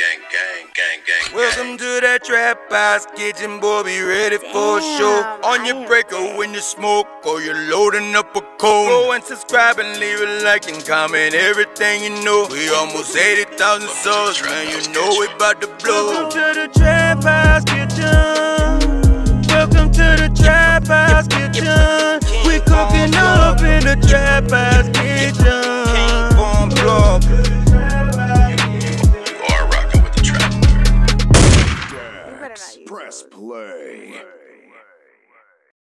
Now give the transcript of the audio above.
gang. Welcome to that trap house kitchen, boy, be ready for a show. On your breaker when you smoke, or you're loading up a cone. Go and subscribe and leave a like and comment everything you know. We almost 80,000 souls, man, you know we bout to blow. Welcome to the trap house kitchen.